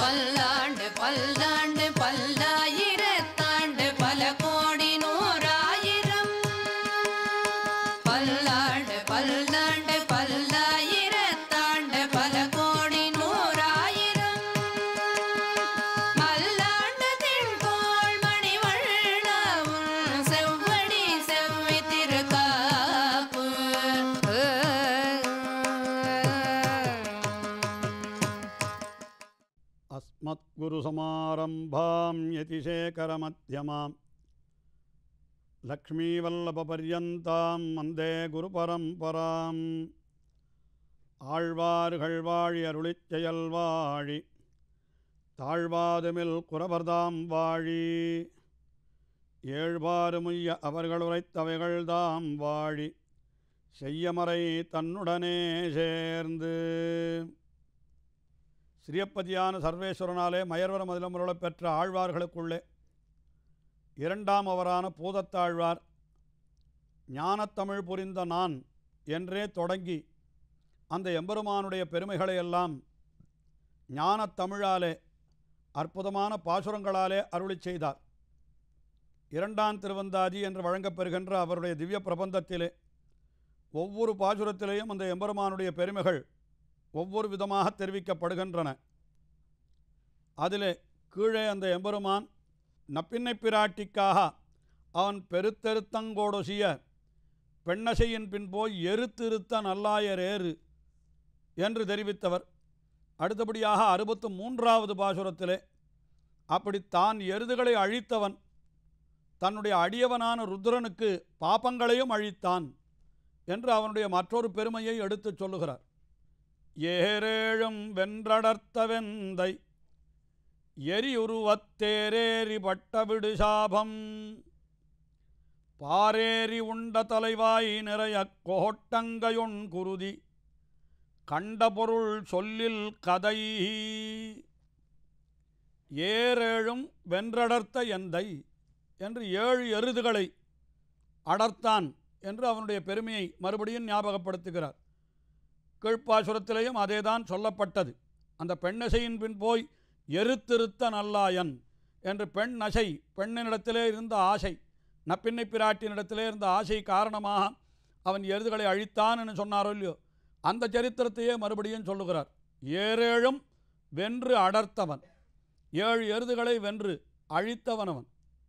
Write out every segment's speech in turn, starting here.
பல்லாண்டு பல்லாண்டு பல்லாயிரத்தாண்டு பல கோடி நூறாயிரம் பல்லாண்டு பல்லாண்டு பல்லாயிரத்தாண்டு பல கோடி நூறாயிரம் மல்லாண்டு திண்கோள் மணிவண்ணவும் செவ்வடி செவ்வி திருக்காப்பு अस्मद्गुरुसमारम्भां यतिशेखरमध्यमां लक्ष्मीवल्लभपर्यन्तां वन्दे गुरुपरम्पराम् ஆழ்வார்கள் வாழி அருளிச் செயல் வாழி தாழ்வாதுமில் குறவர்தாம் வாழி ஏழ்வாறுமுய்ய அவர்கள் உரைத்தவைகள்தாம் வாழி செய்யமறை தன்னுடனே சேர்ந்து ஸ்ரீயப்பதியான சர்வேஸ்வரனாலே மயர்வர மதிலமுருளப் பெற்ற ஆழ்வார்களுக்குள்ளே இரண்டாம் அவரான பூதத்தாழ்வார் ஞானத்தமிழ் புரிந்த நான் என்றே தொடங்கி அந்த எம்பெருமானுடைய பெருமைகளையெல்லாம் ஞானத்தமிழாலே அற்புதமான பாசுரங்களாலே அருளிச் செய்தார். இரண்டாம் திருவந்தாதி என்று வழங்கப்பெறுகின்ற அவருடைய திவ்ய பிரபந்தத்திலே ஒவ்வொரு பாசுரத்திலேயும் அந்த எம்பெருமானுடைய பெருமைகள் ஒவ்வொரு விதமாக தெரிவிக்கப்படுகின்றன. அதிலே கீழே அந்த எம்பெருமான் நப்பின்னை பிராட்டிக்காக அவன் பெருத்தெருத்தங்கோடொசிய பெண்ணசையின் பின் போய் எருத்திருத்த நல்லாயரேறு என்று தெரிவித்தவர். அடுத்தபடியாக 63வது பாசுரத்திலே அப்படி தான் எருதுகளை அழித்தவன் தன்னுடைய அடியவனான ருத்ரனுக்கு பாபங்களையும் அழித்தான் என்று அவனுடைய மற்றொரு பெருமையை எடுத்துச் சொல்லுகிறார். ஏரேழும் வென்றடர்த்த வெந்தை எரியுருவத்தேரேறி பட்டவிடு சாபம் பாரேறி உண்ட தலைவாய் நிறைய கோட்டங்கையொன் குருதி கண்ட பொருள் சொல்லில் கதை ஏரேழும் வென்றடர்த்த எந்தை என்று 7 எருதுகளை அடர்த்தான் என்று அவனுடைய பெருமையை மறுபடியும் ஞாபகப்படுத்துகிறார். கீழ்ப்பாசுரத்திலேயும் அதேதான் சொல்லப்பட்டது. அந்த பெண்ணசையின் பின் போய் எருத்திருத்த நல்லாயன் என்று பெண் நசை பெண்ணினிடத்திலே இருந்த ஆசை நப்பின்னை பிராட்டினிடத்திலே இருந்த ஆசை காரணமாக அவன் எருதுகளை அழித்தான் என்று சொன்னாரோ இல்லையோ அந்த சரித்திரத்தையே மறுபடியும் சொல்லுகிறார். ஏரேழும் வென்று அடர்த்தவன் 7 எருதுகளை வென்று அழித்தவனவன்.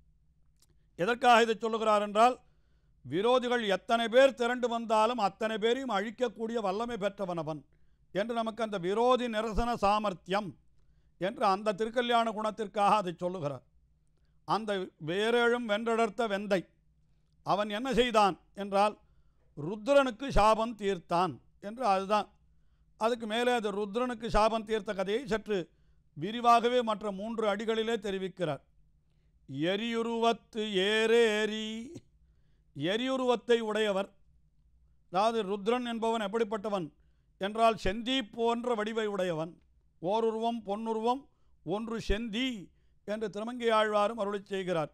எதற்காக இதை சொல்லுகிறார் என்றால் விரோதிகள் எத்தனை பேர் திரண்டு வந்தாலும் அத்தனை பேரையும் அழிக்கக்கூடிய வல்லமை பெற்றவனவன் என்று நமக்கு அந்த விரோதி நிரசன சாமர்த்தியம் என்று அந்த திருக்கல்யாண குணத்திற்காக அதை சொல்லுகிறார். அந்த வேரேழும் வென்றடர்த்த வெந்தை அவன் என்ன செய்தான் என்றால் ருத்ரனுக்கு சாபம் தீர்த்தான் என்று அதுதான். அதுக்கு மேலே அது ருத்ரனுக்கு சாபம் தீர்த்த கதையை சற்று விரிவாகவே மற்ற 3 அடிகளிலே தெரிவிக்கிறார். எரியுருவத்து ஏரேரி எரியுருவத்தை உடையவர். அதாவது ருத்ரன் என்பவன் எப்படிப்பட்டவன் என்றால் செந்தி போன்ற வடிவை உடையவன். ஓருருவம் பொன்னுருவம் ஒன்று செந்தி என்று திருமங்கையாழ்வாரும் அருளிச் செய்கிறார்.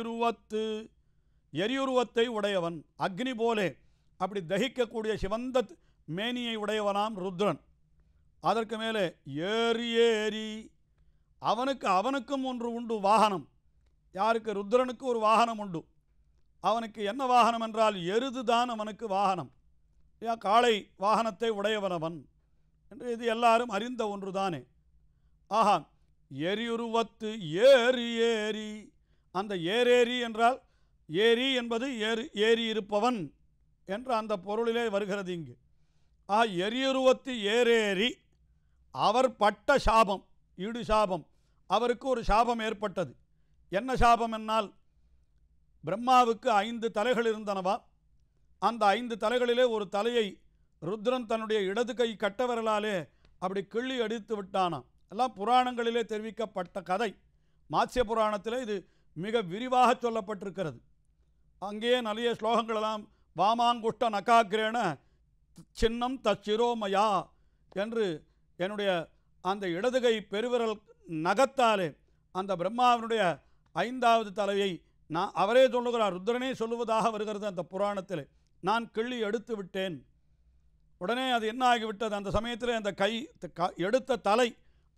எரியுருவத்தை உடையவன் அக்னி போலே அப்படி தகிக்கக்கூடிய சிவந்த மேனியை உடையவனாம் ருத்ரன். அதற்கு மேலே ஏறி அவனுக்கும் ஒன்று உண்டு வாகனம். யாருக்கு? ருத்ரனுக்கு ஒரு வாகனம் உண்டு. அவனுக்கு என்ன வாகனம் என்றால் எருதுதான் அவனுக்கு வாகனம். காளை வாகனத்தை உடையவனவன் என்று இது எல்லாரும் அறிந்த ஒன்று தானே. ஆஹா, எரியுருவத்து ஏறி அந்த ஏரேரி என்றால் ஏரி என்பது ஏறி இருப்பவன் என்ற அந்த பொருளிலே வருகிறது இங்கு. எரியுருவத்து ஏரேரி அவர் பட்ட சாபம் ஈடு சாபம். அவருக்கு ஒரு சாபம் ஏற்பட்டது. என்ன சாபம் என்னால் பிரம்மாவுக்கு 5 தலைகள் இருந்தனவா. அந்த 5 தலைகளிலே ஒரு தலையை ருத்ரன் தன்னுடைய இடது கை கட்டவிரலாலே அப்படி கிள்ளி அடித்து விட்டானாம். எல்லாம் புராணங்களிலே தெரிவிக்கப்பட்ட கதை. மாத்ஸ்ய புராணத்திலே இது மிக விரிவாக சொல்லப்பட்டிருக்கிறது. அங்கேயே நிறைய ஸ்லோகங்களெல்லாம் வாமாங்குஷ்ட நகாகிரேன சின்னம் தச்சிரோமயா என்று என்னுடைய அந்த இடதுகை பெருவிரல் நகத்தாலே அந்த பிரம்மாவினுடைய 5வது தலையை அவரே சொல்லுகிறார். ருத்ரனே சொல்லுவதாக வருகிறது அந்த புராணத்தில். நான் கிள்ளி எடுத்து விட்டேன். உடனே அது என்ன ஆகிவிட்டது? அந்த சமயத்தில் அந்த எடுத்த தலை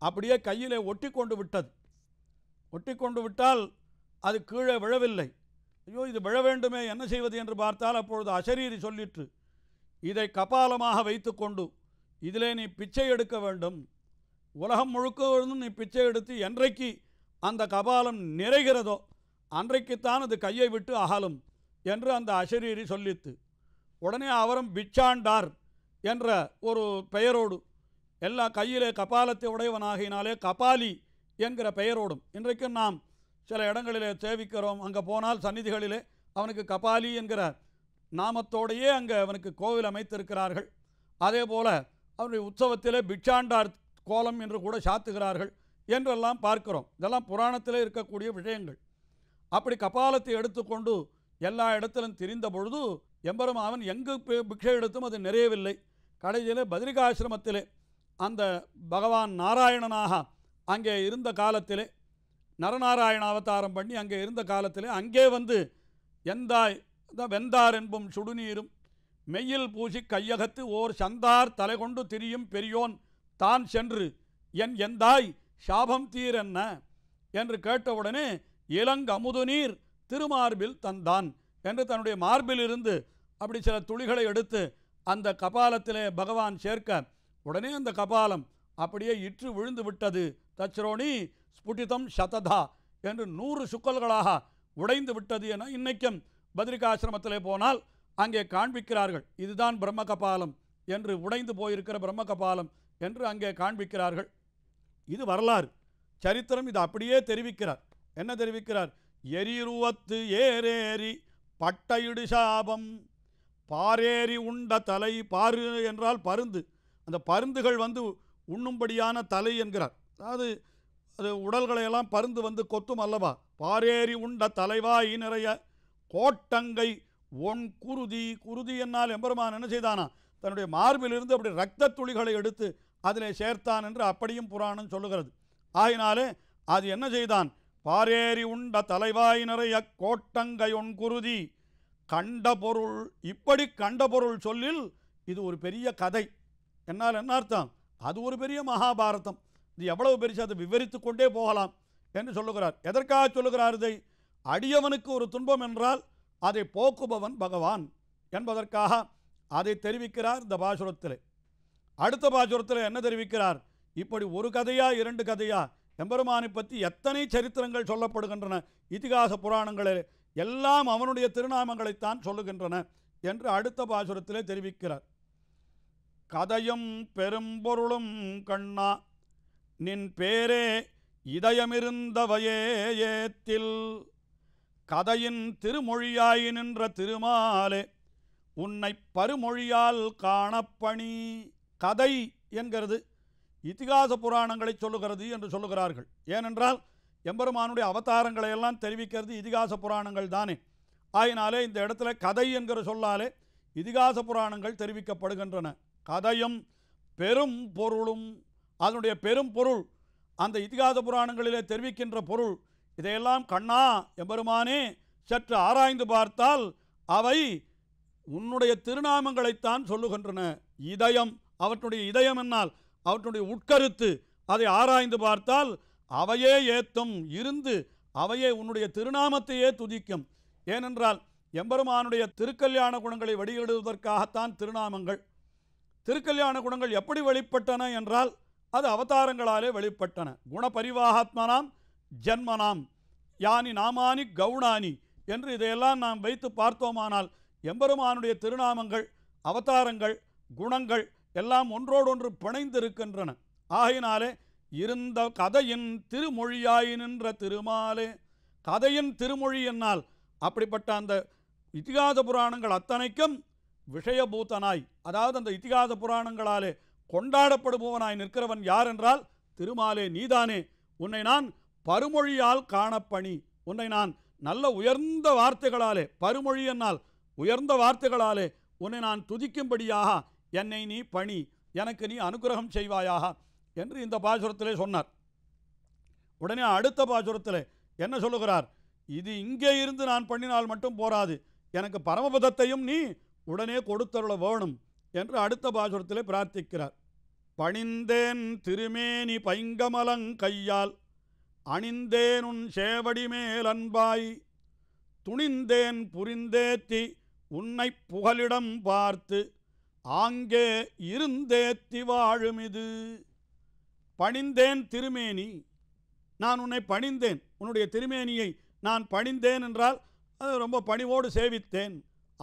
அப்படியே கையிலே ஒட்டி கொண்டு விட்டது. ஒட்டி கொண்டு விட்டால் அது கீழே விழவில்லை. ஐயோ, இது விழ வேண்டுமே, என்ன செய்வது என்று பார்த்தால் அப்பொழுது அசரீரி சொல்லிற்று, இதை கபாலமாக வைத்து கொண்டு இதிலே நீ பிச்சை எடுக்க வேண்டும். உலகம் முழுக்க நீ பிச்சை எடுத்து என்றைக்கு அந்த கபாலம் நிறைகிறதோ அன்றைக்குத்தான் அது கையை விட்டு அகலும் என்று அந்த அசரீரி சொல்லித்து. உடனே அவரும் பிச்சாண்டார் என்ற ஒரு பெயரோடு எல்லா கையிலே கபாலத்தை உடையவனாகினாலே கபாலி என்கிற பெயரோடும் இன்றைக்கும் நாம் சில இடங்களிலே சேவிக்கிறோம். அங்கே போனால் சந்நிதிகளிலே அவனுக்கு கபாலி என்கிற நாமத்தோடையே அங்கே அவனுக்கு கோவில் அமைத்திருக்கிறார்கள். அதே போல் அவனுடைய உற்சவத்திலே பிச்சாண்டார் கோலம் என்று கூட சாத்துகிறார்கள் என்றெல்லாம் பார்க்கிறோம். இதெல்லாம் புராணத்திலே இருக்கக்கூடிய விஷயங்கள். அப்படி கபாலத்தை எடுத்துக்கொண்டு எல்லா இடத்திலும் திரிந்த பொழுது எம்பெருமான் எங்கு பிக்ஷை எடுத்தும் அது நிறையவில்லை. கடைசியிலே பத்ரிகாசிரமத்திலே அந்த பகவான் நாராயணனாக அங்கே இருந்த காலத்திலே, நரநாராயண அவதாரம் பண்ணி அங்கே இருந்த காலத்திலே அங்கே வந்து எந்தாய் வெந்தார் என்பும் சுடுநீரும் மெய்யில் பூசி கையகத்து ஓர் சந்தார் தலை கொண்டு திரியும் பெரியோன் தான் சென்று என் எந்தாய் சாபம் தீரென்ன என்று கேட்டவுடனே இளங்கமுது நீர் திருமார்பில் தந்தான் என்று தன்னுடைய மார்பிலிருந்து அப்படி சில துளிகளை எடுத்து அந்த கபாலத்திலே பகவான் சேர்க்க உடனே அந்த கபாலம் அப்படியே இற்று விழுந்து விட்டது. தச்ரோணி ஸ்புட்டிதம் சததா என்று 100 சுக்கல்களாக உடைந்து விட்டது என இன்னைக்கும் பத்ரிகாசிரமத்திலே போனால் அங்கே காண்பிக்கிறார்கள். இதுதான் பிரம்ம கபாலம் என்று, உடைந்து போயிருக்கிற பிரம்ம கபாலம் என்று அங்கே காண்பிக்கிறார்கள். இது வரலாறு, சரித்திரம். இது அப்படியே தெரிவிக்கிறார். என்ன தெரிவிக்கிறார்? எரிருவத்து ஏரேரி பட்டையிடு சாபம் பாரேறி உண்ட தலை. பாரு என்றால் பருந்து. அந்த பருந்துகள் வந்து உண்ணும்படியான தலை என்கிறார். அதாவது அது உடல்களையெல்லாம் பருந்து வந்து கொத்தும் அல்லவா. பாரேறி உண்ட தலைவாய் நிறைய கோட்டங்கை ஒன் குருதி. குருதி என்னால் எம்பெருமான் என்ன செய்தானா, தன்னுடைய மார்பிலிருந்து அப்படி இரத்த துளிகளை எடுத்து அதிலே சேர்த்தான் என்று அப்படியும் புராணம் சொல்லுகிறது. ஆகினாலே அது என்ன செய்தான்? பாரேறி உண்ட தலைவாய் நிறைய கோட்டங்கை ஒன் குருதி கண்ட பொருள். இப்படி கண்ட பொருள் சொல்லில் இது ஒரு பெரிய கதை. என்னால் என்ன அர்த்தம்? அது ஒரு பெரிய மகாபாரதம். இது எவ்வளவு பெருசு, அதை விவரித்து கொண்டே போகலாம் என்று சொல்லுகிறார். எதற்காக சொல்லுகிறார் இதை? அடியவனுக்கு ஒரு துன்பம் என்றால் அதை போக்குபவன் பகவான் என்பதற்காக அதை தெரிவிக்கிறார் இந்த பாசுரத்திலே. அடுத்த பாசுரத்தில் என்ன தெரிவிக்கிறார்? இப்படி ஒரு கதையா 2 கதையா எம்பெருமானை பற்றி எத்தனை சரித்திரங்கள் சொல்லப்படுகின்றன இதிகாச புராணங்களில். எல்லாம் அவனுடைய திருநாமங்களைத்தான் சொல்லுகின்றன என்று அடுத்த பாசுரத்திலே தெரிவிக்கிறார். கதையும் பெரும்பொருளும் கண்ணா நின் பேரே இதயமிருந்தவையே ஏத்தில் கதையின் திருமொழியாய் நின்ற திருமாலே உன்னை பருமொழியால் காணப்பணி. கதை என்கிறது இதிகாச புராணங்களை சொல்லுகிறது என்று சொல்லுகிறார்கள். ஏனென்றால் எம்பெருமானுடைய அவதாரங்களை எல்லாம் தெரிவிக்கிறது இதிகாச புராணங்கள் தானே. ஆயினாலே இந்த இடத்துல கதை என்கிற சொல்லாலே இதிகாச புராணங்கள் தெரிவிக்கப்படுகின்றன. கதையும் பெரும் பொருளும், அதனுடைய பெரும் பொருள் அந்த இதிகாச புராணங்களிலே தெரிவிக்கின்ற பொருள், இதையெல்லாம் கண்ணா எம்பெருமானே சற்று ஆராய்ந்து பார்த்தால் அவை உன்னுடைய திருநாமங்களைத்தான் சொல்லுகின்றன. இதயம், அவற்றுடைய இதயம் என்னால் அவற்றுடைய உட்கருத்து, அதை ஆராய்ந்து பார்த்தால் அவையே ஏத்தும் இருந்து அவையே உன்னுடைய திருநாமத்தையே துதிக்கும். ஏனென்றால் எம்பெருமானுடைய திருக்கல்யாண குணங்களை வெளியிடுவதற்காகத்தான் திருநாமங்கள். திருக்கல்யாண குணங்கள் எப்படி வெளிப்பட்டன என்றால் அது அவதாரங்களாலே வெளிப்பட்டன. குணபரிவாகாத்மனாம் ஜன்மனாம் யானி நாமானி கவுணானி என்று இதையெல்லாம் நாம் வைத்து பார்த்தோமானால் எம்பெருமானுடைய திருநாமங்கள், அவதாரங்கள், குணங்கள் எல்லாம் ஒன்றோடொன்று பிணைந்திருக்கின்றன. ஆகையினாலே இருந்த கதையின் திருமொழியாய் நின்ற திருமாலே. கதையின் திருமொழி என்னால் அப்படிப்பட்ட அந்த இதிகாச புராணங்கள் அத்தனைக்கும் விஷயபூதனாய், அதாவது அந்த இதிகாச புராணங்களாலே கொண்டாடப்படுபவனாய் நிற்கிறவன் யார் என்றால் திருமாலே நீதானே. உன்னை நான் பருமொழியால் காணப்பணி. உன்னை நான் நல்ல உயர்ந்த வார்த்தைகளாலே, பருமொழி என்னால் உயர்ந்த வார்த்தைகளாலே உன்னை நான் துதிக்கும்படியாக என்னை நீ பணி, எனக்கு நீ அனுகிரகம் செய்வாயாக என்று இந்த பாசுரத்திலே சொன்னார். உடனே அடுத்த பாசுரத்திலே என்ன சொல்லுகிறார்? இது இங்கே இருந்து நான் பண்ணினால் மட்டும் போராது, எனக்கு பரமபதத்தையும் நீ உடனே கொடுத்தருள வேணும் என்று அடுத்த பாசுரத்திலே பிரார்த்திக்கிறார். பணிந்தேன் திருமேனி பைங்கமலங்கையால் அணிந்தேன் உன் சேவடி மேல் அன்பாய் துணிந்தேன் புரிந்தேத்தி உன்னை புகலிடம் பார்த்து ஆங்கே இருந்தேத்தி வாழுமிது. பணிந்தேன் திருமேனி, நான் உன்னை பணிந்தேன், உன்னுடைய திருமேனியை நான் பணிந்தேன் என்றால் அது ரொம்ப பணிவோடு சேவித்தேன்.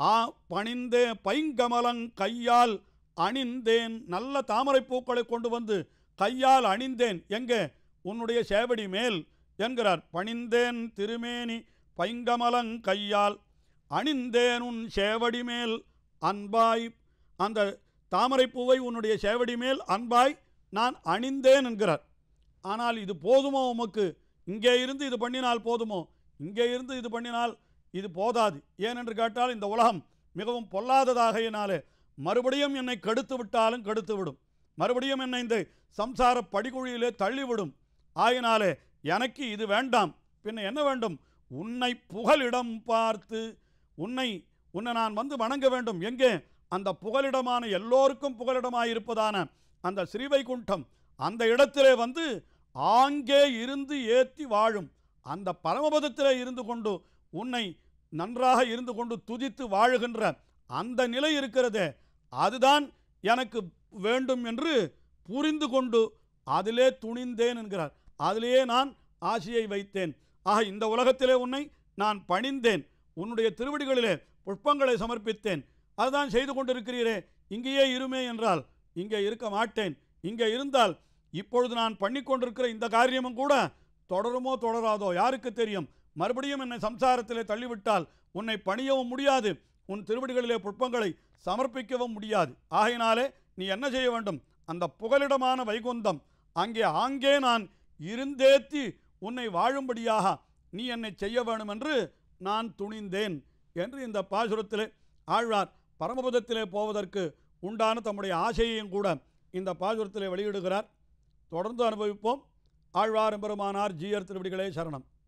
பணிந்தே பைங்கமலங் கையால் அணிந்தேன், நல்ல தாமரை பூக்களை கொண்டு வந்து கையால் அணிந்தேன். எங்கே? உன்னுடைய சேவடி மேல் என்கிறார். பணிந்தேன் திருமேனி பைங்கமலங் கையால் அணிந்தேன் உன் சேவடி மேல் அன்பாய், அந்த தாமரைப்பூவை உன்னுடைய சேவடி மேல் அன்பாய் நான் அணிந்தேன் என்கிறார். ஆனால் இது போதுமோ உமக்கு? இங்கே இருந்து இது பண்ணினால் போதுமோ? இங்கே இருந்து இது பண்ணினால் இது போதாது. ஏனென்று கேட்டால் இந்த உலகம் மிகவும் பொல்லாததாகையினாலே மறுபடியும் என்னை கெடுத்து விட்டாலும் கெடுத்து விடும், மறுபடியும் என்னை இந்த சம்சார படிக்குழியிலே தள்ளிவிடும். ஆகினாலே எனக்கு இது வேண்டாம். பின்ன என்ன வேண்டும்? உன்னை புகலிடம் பார்த்து உன்னை நான் வந்து வணங்க வேண்டும். எங்கே? அந்த புகலிடமான எல்லோருக்கும் புகலிடமாயிருப்பதான அந்த ஸ்ரீவைகுண்டம், அந்த இடத்திலே வந்து ஆங்கே இருந்து ஏற்றி வாழும் அந்த பரமபதத்திலே இருந்து கொண்டு உன்னை நன்றாக இருந்து கொண்டு துதித்து வாழுகின்ற அந்த நிலை இருக்கிறதே, அதுதான் எனக்கு வேண்டும் என்று புரிந்து கொண்டு அதிலே துணிந்தேன் என்கிறார். அதிலேயே நான் ஆசையை வைத்தேன். ஆக இந்த உலகத்திலே உன்னை நான் பணிந்தேன், உன்னுடைய திருவடிகளிலே புஷ்பங்களை சமர்ப்பித்தேன். அதுதான் செய்து கொண்டிருக்கிறீரே, இங்கேயே இருமே என்றால் இங்கே இருக்க மாட்டேன். இங்கே இருந்தால் இப்பொழுது நான் பண்ணி கொண்டிருக்கிற இந்த காரியமும் கூட தொடருமோ தொடராதோ யாருக்கு தெரியும்? மறுபடியும் என்னை சம்சாரத்திலே தள்ளிவிட்டால் உன்னை பணியவும் முடியாது, உன் திருவடிகளிலே புஷ்பங்களை சமர்ப்பிக்கவும் முடியாது. ஆகையினாலே நீ என்ன செய்ய வேண்டும்? அந்த புகலிடமான வைகுந்தம் ஆங்கே நான் இருந்தேத்தி உன்னை வாழும்படியாக நீ என்னை செய்ய வேண்டும் என்று நான் துணிந்தேன் என்று இந்த பாசுரத்திலே ஆழ்வார் பரமபதத்திலே போவதற்கு உண்டான தம்முடைய ஆசையையும் கூட இந்த பாசுரத்திலே வெளியிடுகிறார். தொடர்ந்து அனுபவிப்போம். ஆழ்வார் எம்பெருமானார் ஜீயர் திருவடிகளே சரணம்.